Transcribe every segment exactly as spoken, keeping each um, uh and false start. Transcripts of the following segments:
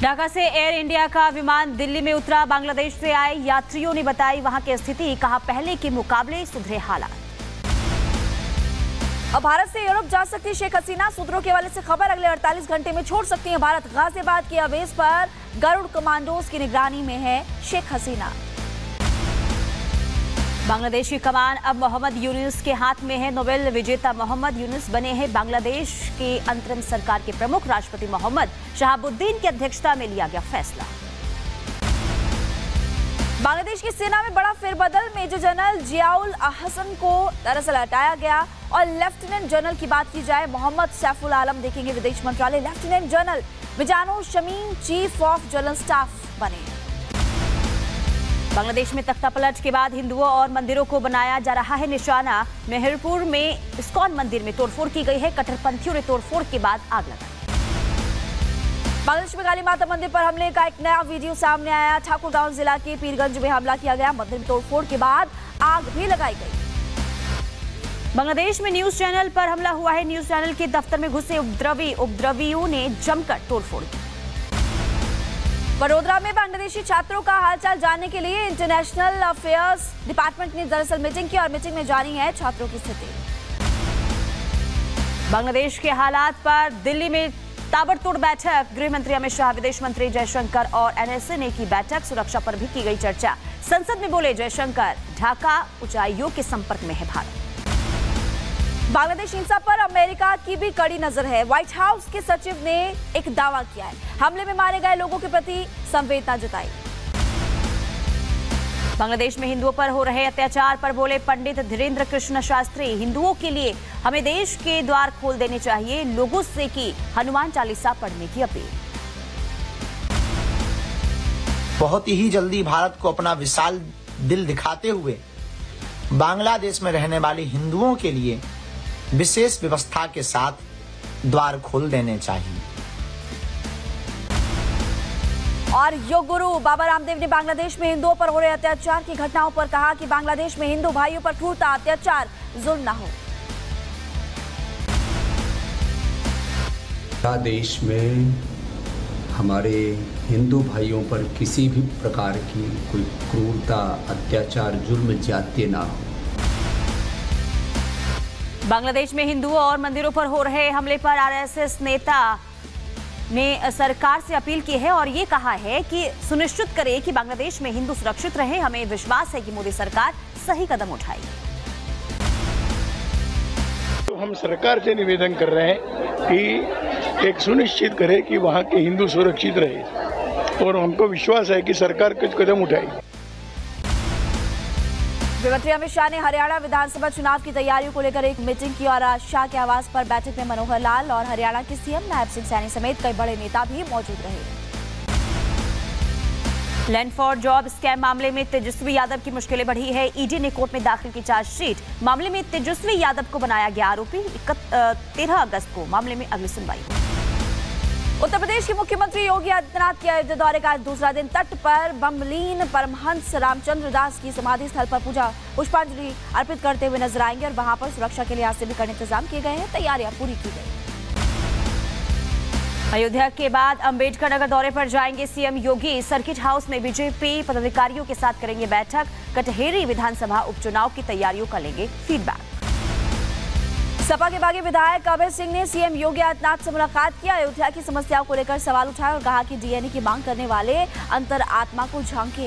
ढाका से air India का विमान दिल्ली में उतरा। बांग्लादेश से आए यात्रियों ने बताई वहां की स्थिति, कहा पहले के मुकाबले सुधरे हालात। अब भारत से यूरोप जा सकती शेख हसीना, सूत्रों के हवाले से खबर। अगले अड़तालीस घंटे में छोड़ सकती है भारत। गाजियाबाद की अवेज पर गरुड़ कमांडोज की निगरानी में है शेख हसीना। बांग्लादेश की कमान अब मोहम्मद यूनुस के हाथ में है। नोबेल विजेता मोहम्मद यूनुस बने हैं बांग्लादेश के अंतरिम सरकार के प्रमुख। राष्ट्रपति मोहम्मद शहाबुद्दीन की अध्यक्षता में लिया गया फैसला। बांग्लादेश की सेना में बड़ा फेरबदल। मेजर जनरल जियाउल हसन को दरअसल हटाया गया और लेफ्टिनेंट जनरल की बात की जाए मोहम्मद सैफुल आलम देखेंगे विदेश मंत्रालय। Lieutenant general Mizanur Shamim chief of general staff बने। बांग्लादेश में तख्तापलट के बाद हिंदुओं और मंदिरों को बनाया जा रहा है निशाना। मेहरपुर में इस्कॉन मंदिर में तोड़फोड़ की गई है। कट्टरपंथियों ने तोड़फोड़ के बाद आग लगाई। बांग्लादेश में काली माता मंदिर पर हमले का एक नया वीडियो सामने आया। ठाकुरगांव जिला के पीरगंज में हमला किया गया। मंदिर में तोड़फोड़ के बाद आग भी लगाई गई। बांग्लादेश में न्यूज चैनल पर हमला हुआ है। न्यूज चैनल के दफ्तर में घुसे उपद्रवी उपद्रवियों ने जमकर तोड़फोड़ की। वडोदरा में बांग्लादेशी छात्रों का हालचाल जानने के लिए इंटरनेशनल अफेयर्स डिपार्टमेंट ने दरअसल मीटिंग की और मीटिंग में जानी है छात्रों की स्थिति। बांग्लादेश के हालात पर दिल्ली में ताबड़तोड़ बैठक। गृह मंत्री अमित शाह, विदेश मंत्री जयशंकर और एनएसए ने की बैठक। सुरक्षा पर भी की गई चर्चा। संसद में बोले जयशंकर, ढाका ऊंचाइयों के संपर्क में है भारत। बांग्लादेश हिंसा पर अमेरिका की भी कड़ी नजर है। व्हाइट हाउस के सचिव ने एक दावा किया है। हमले में मारे गए लोगों के प्रति संवेदना जताई। बांग्लादेश में हिंदुओं पर हो रहे अत्याचार पर बोले पंडित धीरेन्द्र कृष्ण शास्त्री, हिंदुओं के लिए हमें देश के द्वार खोल देने चाहिए। लोगों से की हनुमान चालीसा पढ़ने की अपील। बहुत ही जल्दी भारत को अपना विशाल दिल दिखाते हुए बांग्लादेश में रहने वाले हिंदुओं के लिए विशेष व्यवस्था के साथ द्वार खोल देने चाहिए। और योग गुरु बाबा रामदेव ने बांग्लादेश में हिंदुओं पर हो रहे अत्याचार की घटनाओं पर कहा कि बांग्लादेश में हिंदू भाइयों पर क्रूरता, अत्याचार, जुल्म न हो। देश में हमारे हिंदू भाइयों पर किसी भी प्रकार की कोई क्रूरता, अत्याचार, जुल्म, जातीय ना हो। बांग्लादेश में हिंदुओं और मंदिरों पर हो रहे हमले पर आरएसएस नेता ने सरकार से अपील की है और ये कहा है कि सुनिश्चित करे कि बांग्लादेश में हिंदू सुरक्षित रहे। हमें विश्वास है कि मोदी सरकार सही कदम उठाएगी। तो हम सरकार से निवेदन कर रहे हैं कि एक सुनिश्चित करे कि वहाँ के हिंदू सुरक्षित रहे और हमको विश्वास है कि सरकार कुछ कदम उठाएगी। गृहमंत्री अमित शाह ने हरियाणा विधानसभा चुनाव की तैयारियों को लेकर एक मीटिंग की और शाह के आवास पर बैठक में मनोहर लाल और हरियाणा के सीएम नायब सिंह सैनी समेत कई बड़े नेता भी मौजूद रहे। लैंड फॉर जॉब स्कैम मामले में तेजस्वी यादव की मुश्किलें बढ़ी है। ईडी ने कोर्ट में दाखिल की चार्जशीट। मामले में तेजस्वी यादव को बनाया गया आरोपी। तेरह अगस्त को मामले में अगली सुनवाई। उत्तर प्रदेश के मुख्यमंत्री योगी आदित्यनाथ के अयोध्या दौरे का दूसरा दिन तट पर बमलीन परमहंस रामचंद्र दास की समाधि स्थल पर पूजा पुष्पांजलि अर्पित करते हुए नजर आएंगे और वहां पर सुरक्षा के लिए आज से भी कड़े इंतजाम किए गए हैं। तैयारियां पूरी की गई। अयोध्या के बाद अंबेडकर नगर दौरे पर जाएंगे सीएम योगी। सर्किट हाउस में बीजेपी पदाधिकारियों के साथ करेंगे बैठक। कटहेरी विधानसभा उपचुनाव की तैयारियों का लेंगे फीडबैक। सपा के बागी विधायक कबीर सिंह ने सीएम योगी आदित्यनाथ से मुलाकात की। अयोध्या की समस्याओं को लेकर सवाल उठाए और कहा कि डीएनए की मांग करने वाले अंतर आत्मा को झांके।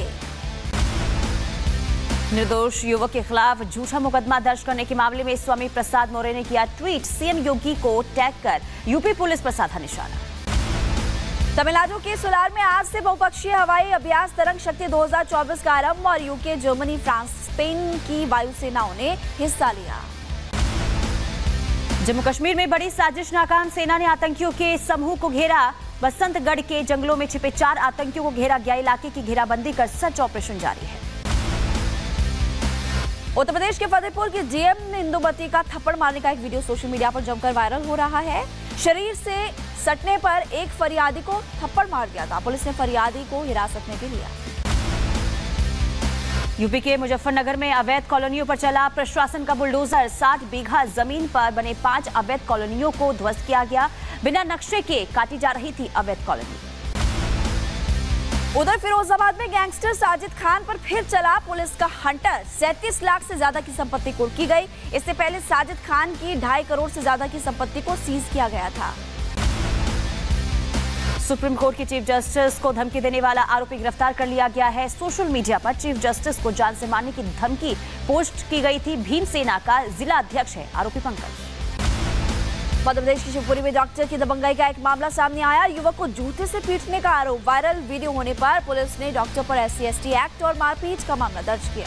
निर्दोष युवक के खिलाफ झूठा मुकदमा दर्ज करने के मामले में स्वामी प्रसाद मौर्य ने किया ट्वीट। सीएम योगी को टैग कर यूपी पुलिस पर साधा निशाना। तमिलनाडु के सोलार में आज से बहुपक्षीय हवाई अभ्यास तरंग शक्ति दो हज़ार चौबीस का आरंभ और यूके, जर्मनी, फ्रांस, स्पेन की वायुसेनाओं ने हिस्सा लिया। जम्मू कश्मीर में बड़ी साजिश नाकाम। सेना ने आतंकियों के समूह को घेरा। बसंतगढ़ के जंगलों में छिपे चार आतंकियों को घेरा गया। इलाके की घेराबंदी कर सर्च ऑपरेशन जारी है। उत्तर प्रदेश के फतेहपुर के डीएम ने इंदुमती का थप्पड़ मारने का एक वीडियो सोशल मीडिया पर जमकर वायरल हो रहा है। शरीर से सटने पर एक फरियादी को थप्पड़ मार दिया था। पुलिस ने फरियादी को हिरासत में भी लिया। यूपी के मुजफ्फरनगर में अवैध कॉलोनियों पर चला प्रशासन का बुलडोजर। साठ बीघा जमीन पर बने पांच अवैध कॉलोनियों को ध्वस्त किया गया। बिना नक्शे के काटी जा रही थी अवैध कॉलोनी। उधर फिरोजाबाद में गैंगस्टर साजिद खान पर फिर चला पुलिस का हंटर। सैंतीस लाख से ज्यादा की संपत्ति कुर्क की गई। इससे पहले साजिद खान की ढाई करोड़ से ज्यादा की संपत्ति को सीज किया गया था। सुप्रीम कोर्ट के चीफ जस्टिस को धमकी देने वाला आरोपी गिरफ्तार कर लिया गया है। सोशल मीडिया पर चीफ जस्टिस को जान से मारने की धमकी पोस्ट की गई थी। भीमसेना का जिला अध्यक्ष है आरोपी पंकज। मध्य प्रदेश की शिवपुरी में डॉक्टर की दबंगाई का एक मामला सामने आया। युवक को जूते से पीटने का आरोप। वायरल वीडियो होने पर पुलिस ने डॉक्टर पर S C S T act और मारपीट का मामला दर्ज किया।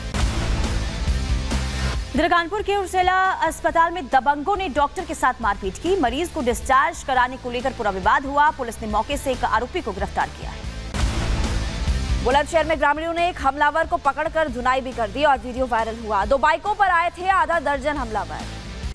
इधर कानपुर के उर्सेला अस्पताल में दबंगों ने डॉक्टर के साथ मारपीट की। मरीज को डिस्चार्ज कराने को लेकर पूरा विवाद हुआ। पुलिस ने मौके से एक आरोपी को गिरफ्तार किया है। बुलंदशहर में ग्रामीणों ने एक हमलावर को पकड़कर धुनाई भी कर दी और वीडियो वायरल हुआ। दो बाइकों पर आए थे आधा दर्जन हमलावर।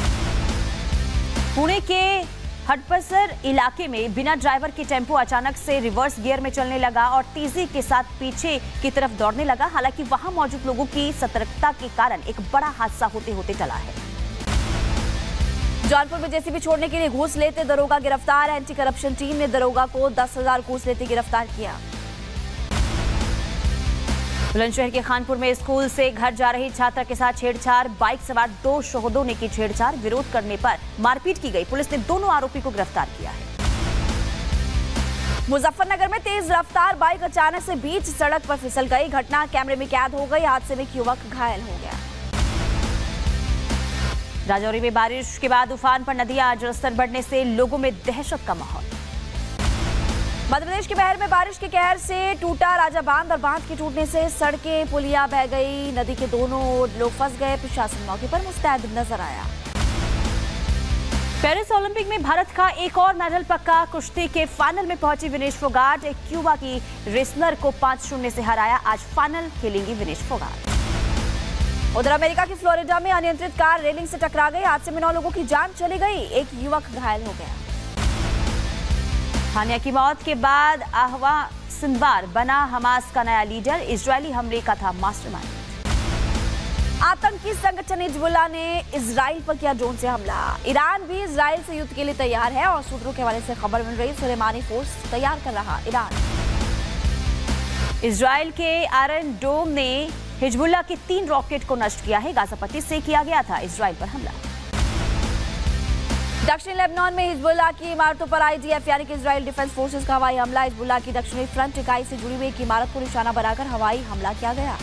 पुणे के हडपसर इलाके में बिना ड्राइवर के टेम्पो अचानक से रिवर्स गियर में चलने लगा और तेजी के साथ पीछे की तरफ दौड़ने लगा। हालांकि वहां मौजूद लोगों की सतर्कता के कारण एक बड़ा हादसा होते होते टला है। जौनपुर में जेसीबी छोड़ने के लिए घूस लेते दरोगा गिरफ्तार। एंटी करप्शन टीम ने दरोगा को दस हजार घूस लेते गिरफ्तार किया। बुलंदशहर के खानपुर में स्कूल से घर जा रही छात्रा के साथ छेड़छाड़। बाइक सवार दो शोहदों ने की छेड़छाड़। विरोध करने पर मारपीट की गई। पुलिस ने दोनों आरोपी को गिरफ्तार किया है। मुजफ्फरनगर में तेज रफ्तार बाइक अचानक से बीच सड़क पर फिसल गई। घटना कैमरे में कैद हो गई। हादसे में एक युवक घायल हो गया। राजौरी में बारिश के बाद उफान पर नदियां। जलस्तर बढ़ने से लोगों में दहशत का माहौल। मध्य प्रदेश के बहर में बारिश के कहर से टूटा राजा बांध और बांध के टूटने से सड़कें पुलिया बह गई। नदी के दोनों ओर लोग फंस गए। प्रशासन मौके पर मुस्तैद नजर आया। पेरिस ओलंपिक में भारत का एक और मेडल पक्का। कुश्ती के फाइनल में पहुंची विनेश फोगाट। एक क्यूबा की रेसलर को पांच शून्य से हराया। आज फाइनल खेलेंगी विनेश फोगाट। उधर अमेरिका की फ्लोरिडा में अनियंत्रित कार रेलिंग से टकरा गई। हादसे में नौ लोगों की जान चली गई। एक युवक घायल हो गया। हानिया की मौत के बाद आहवा सिंवार बना हमास का नया लीडर। इजरायली हमले का था मास्टरमाइंड। आतंकी संगठन हिजबुल्लाह ने इजराइल पर किया ड्रोन से हमला। ईरान भी इजराइल से युद्ध के लिए तैयार है और सूत्रों के हवाले से खबर मिल रही। सुलेमानी फोर्स तैयार कर रहा ईरान। इजराइल के आयरन डोम ने हिजबुल्लाह के तीन रॉकेट को नष्ट किया है। गाजा पट्टी से किया गया था इजराइल पर हमला। दक्षिणी लेबनान में हिजबुल्लाह की इमारतों पर आई डी एफ यानी कि इजराइल डिफेंस फोर्सेस का हवाई हमला। हिजबुल्लाह की दक्षिणी फ्रंट इकाई से जुड़ी हुई एक इमारत को निशाना बनाकर हवाई हमला किया गया।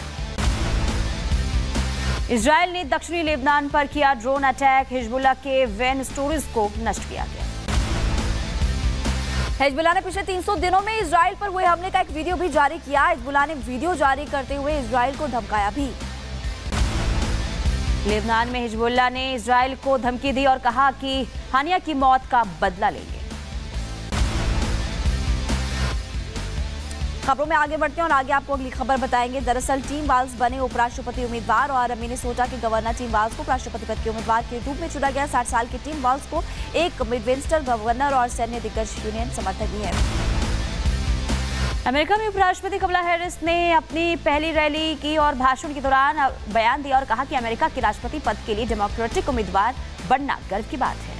इजराइल ने दक्षिणी लेबनान पर किया ड्रोन अटैक। हिजबुल्लाह के वैन स्टोरेज को नष्ट किया गया। हिजबुल्लाह ने पिछले तीन सौ दिनों में इजराइल पर हुए हमले का एक वीडियो भी जारी किया। हिजबुल्लाह ने वीडियो जारी करते हुए इजराइल को धमकाया भी। लेबनान में हिजबुल्लाह ने इजराइल को धमकी दी और कहा कि हानिया की मौत का बदला लेंगे। खबरों में आगे बढ़ते हैं और आगे आपको अगली खबर बताएंगे। दरअसल टीम वाल्स बने उपराष्ट्रपति उम्मीदवार और मिनेसोटा के गवर्नर टीम वाल्स को उपराष्ट्रपति पद के उम्मीदवार के रूप में चुना गया। साठ साल के टीम वाल्स को एक मिडवेस्टर गवर्नर और सैन्य दिग्गज यूनियन समर्थक भी है। अमेरिका में उपराष्ट्रपति कमला हैरिस ने अपनी पहली रैली की और भाषण के दौरान बयान दिया और कहा कि अमेरिका के राष्ट्रपति पद के लिए डेमोक्रेटिक उम्मीदवार बनना गर्व की बात है।